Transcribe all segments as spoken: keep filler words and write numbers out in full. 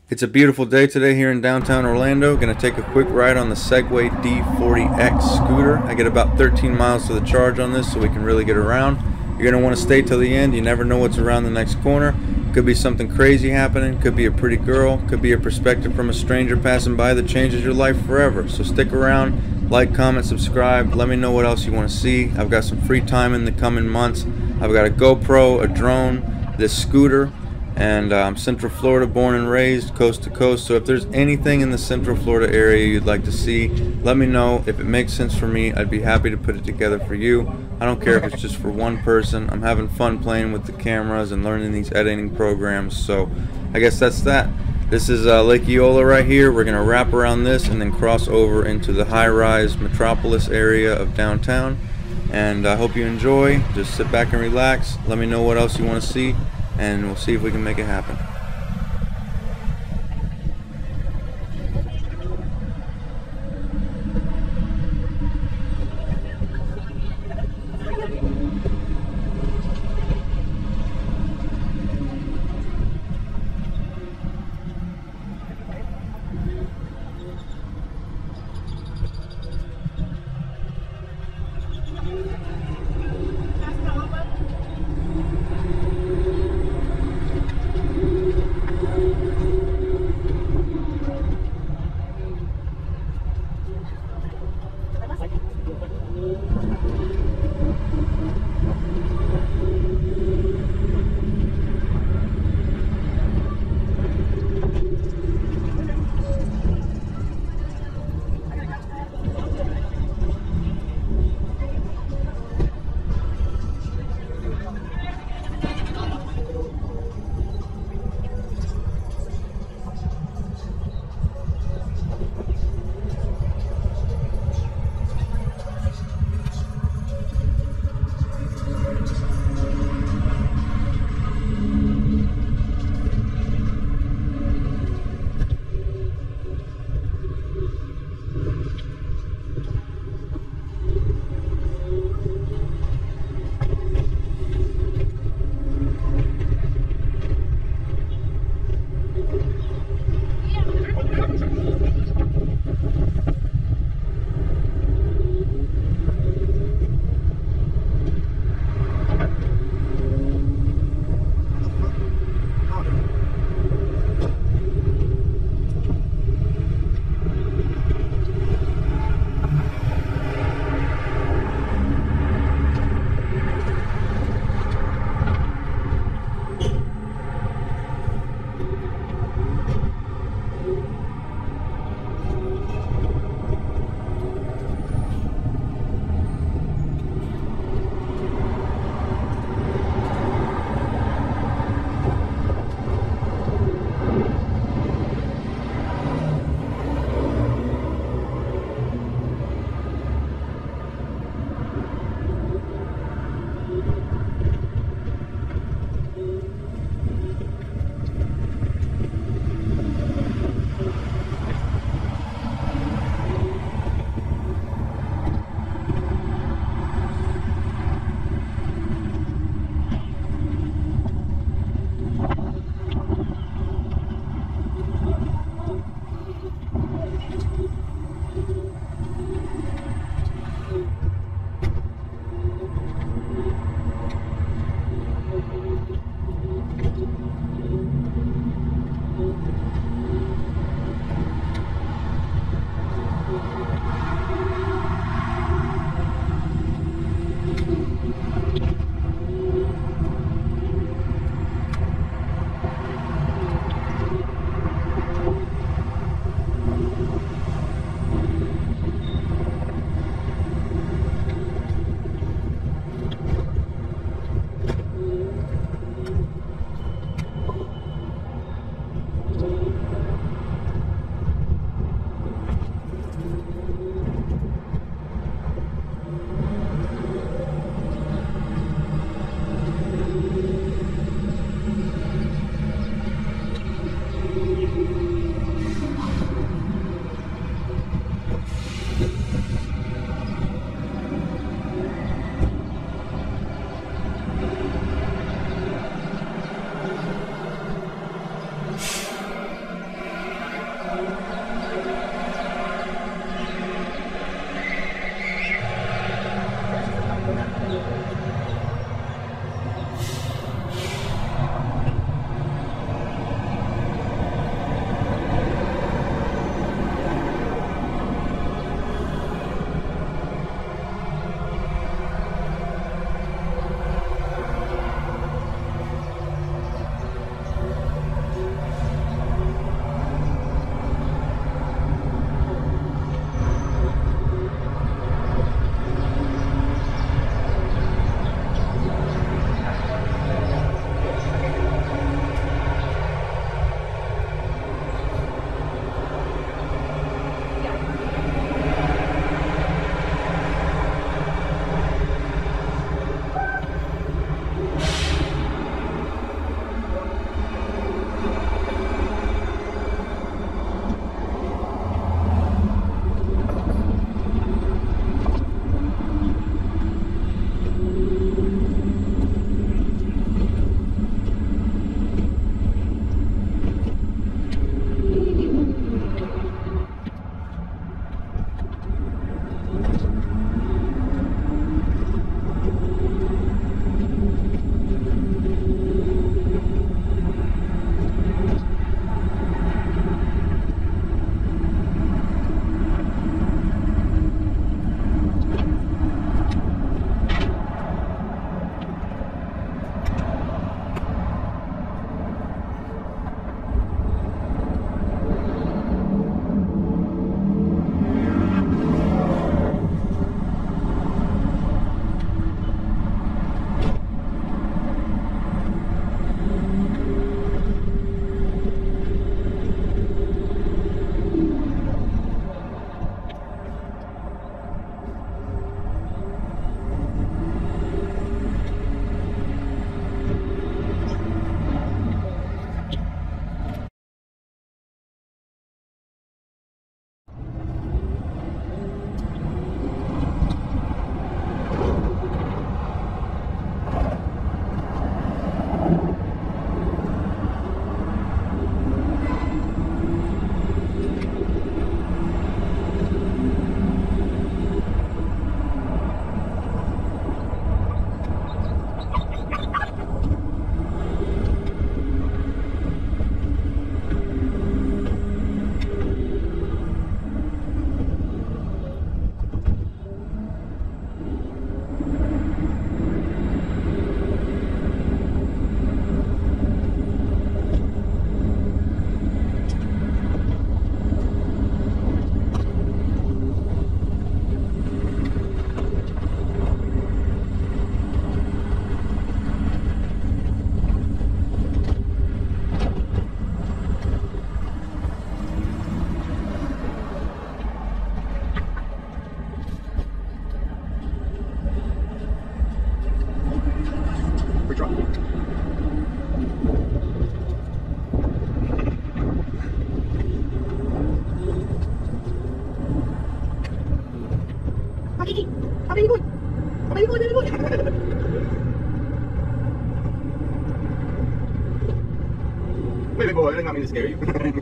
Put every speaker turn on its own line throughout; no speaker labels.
It's a beautiful day today here in downtown Orlando. Gonna take a quick ride on the Segway D forty X scooter. I get about thirteen miles to the charge on this, so we can really get around. You're gonna want to stay till the end. You never know what's around the next corner. Could be something crazy happening, could be a pretty girl, could be a perspective from a stranger passing by that changes your life forever. So stick around, like, comment, subscribe. Let me know what else you want to see. I've got some free time in the coming months. I've got a GoPro, a drone, this scooter, and uh, I'm Central Florida, born and raised, coast to coast. So if there's anything in the Central Florida area you'd like to see, let me know. If it makes sense for me, I'd be happy to put it together for you. I don't care if it's just for one person. I'm having fun playing with the cameras and learning these editing programs. So I guess that's that. This is uh, Lake Eola right here. We're gonna wrap around this and then cross over into the high-rise metropolis area of downtown. And I hope you enjoy. Just sit back and relax. Let me know what else you want to see, and we'll see if we can make it happen.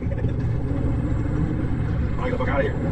get the fuck out of here.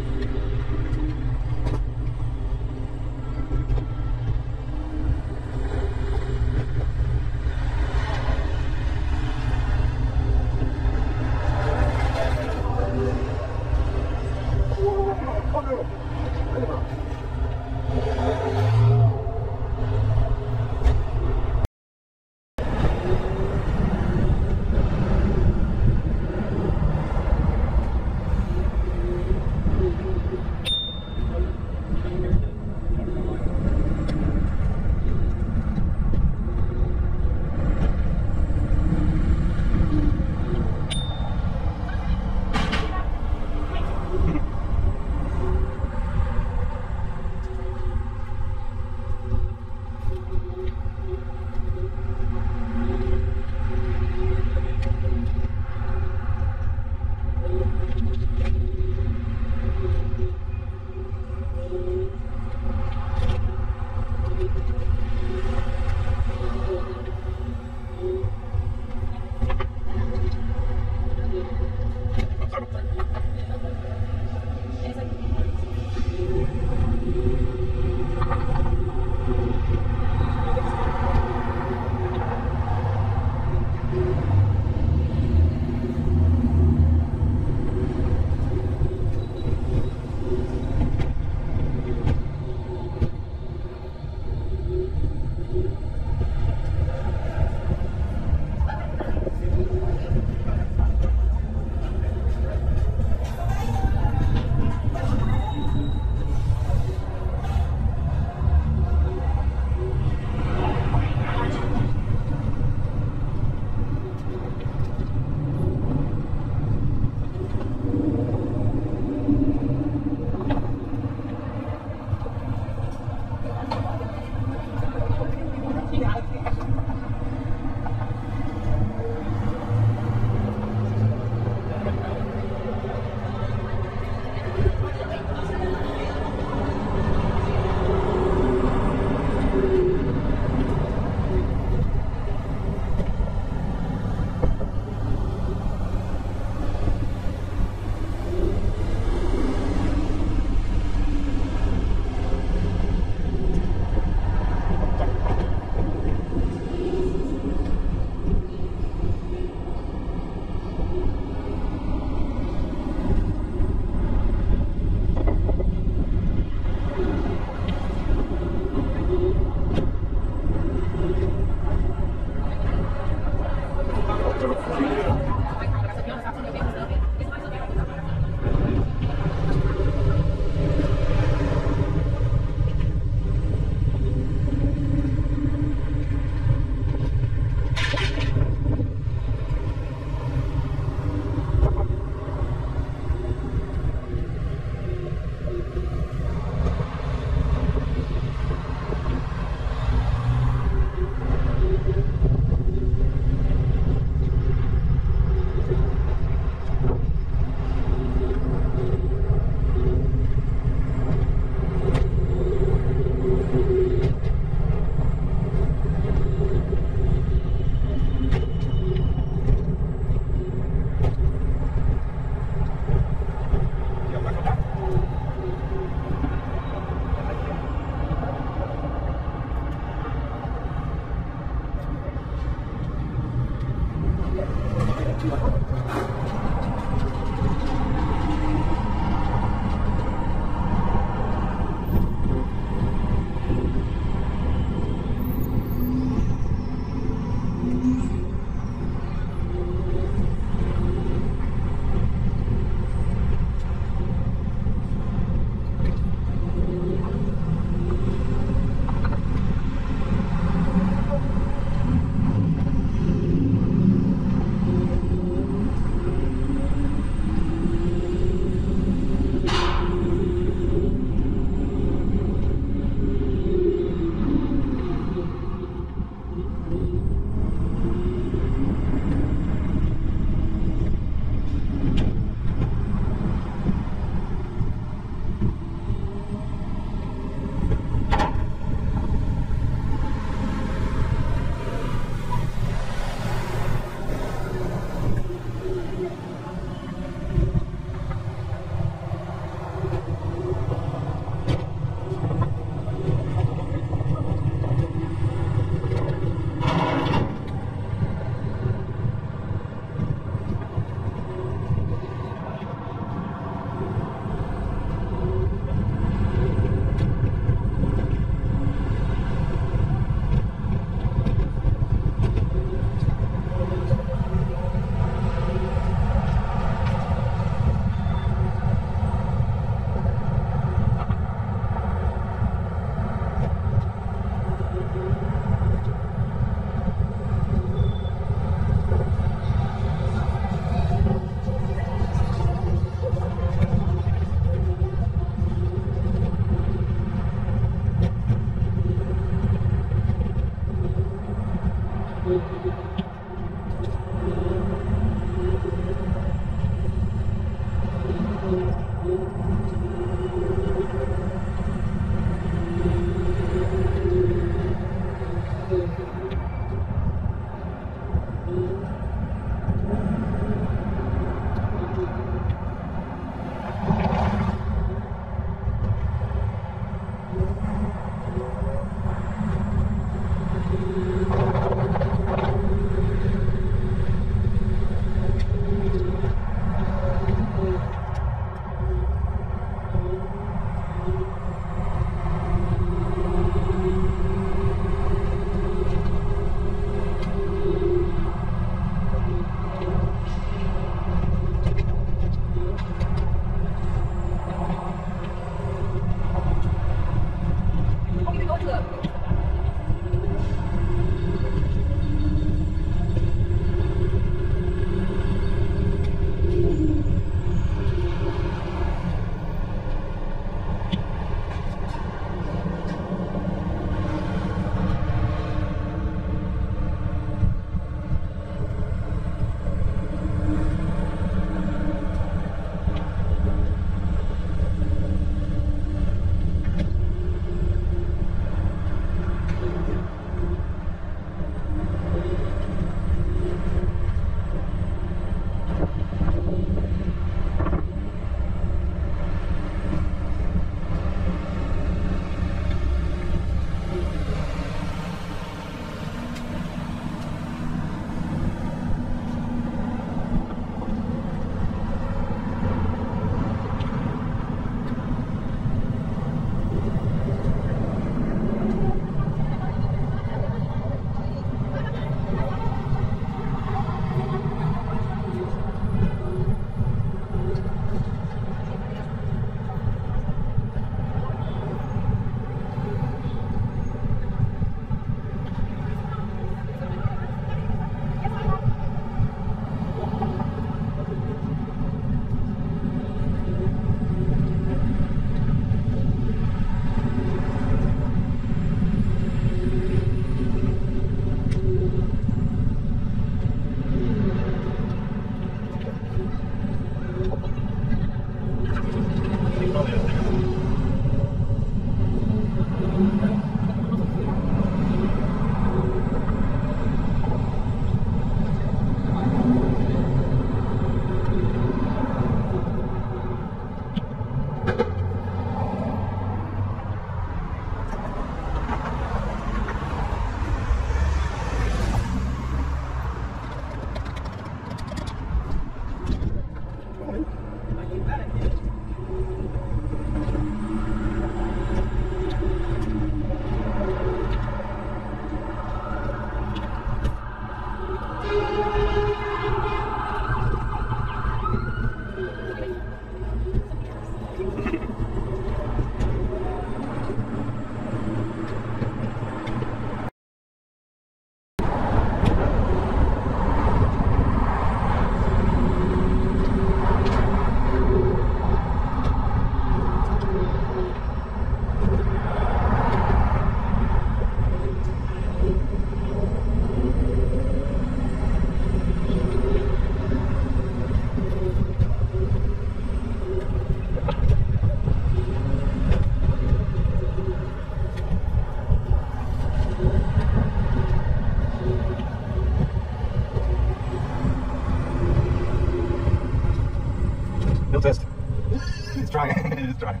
It's trying. It's trying.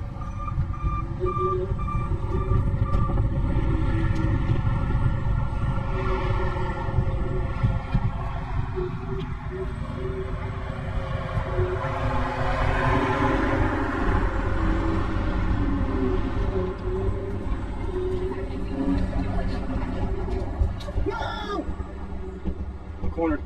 No! I'm cornered.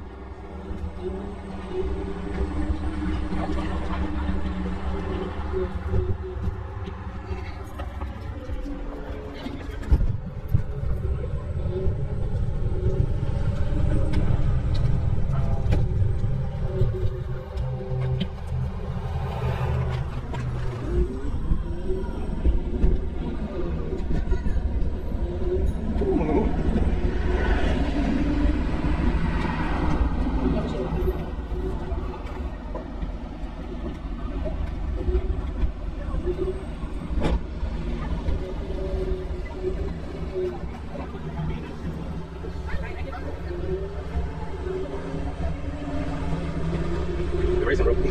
Racing, bro.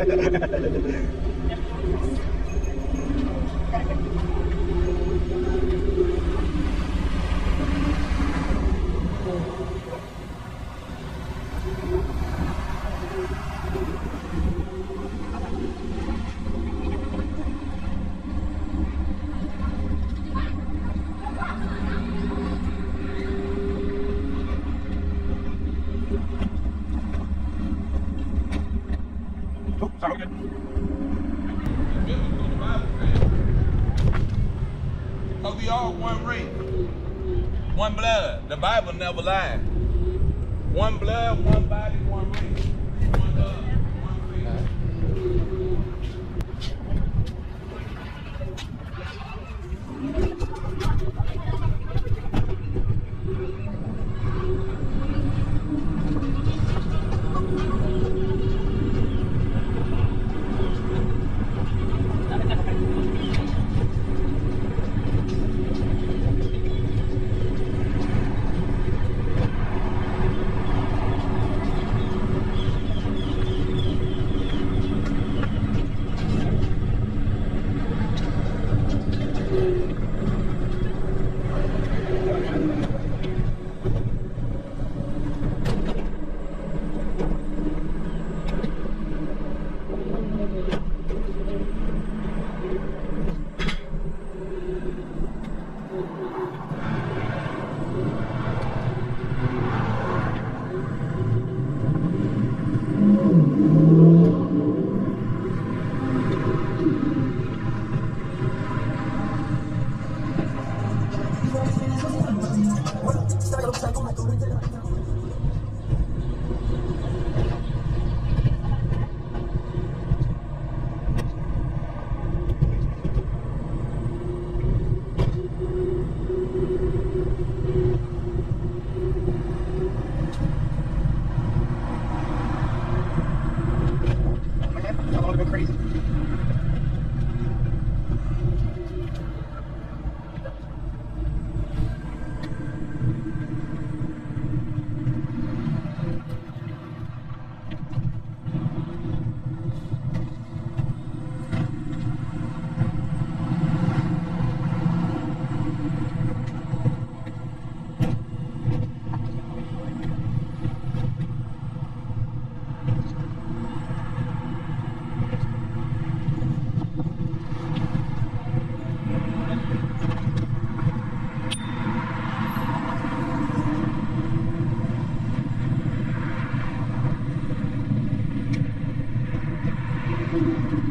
Oh, sorry, okay.
Cause we all one race, one blood. The Bible never lies. One blood, one body, one race. One blood, one race.
Crazy. Thank you.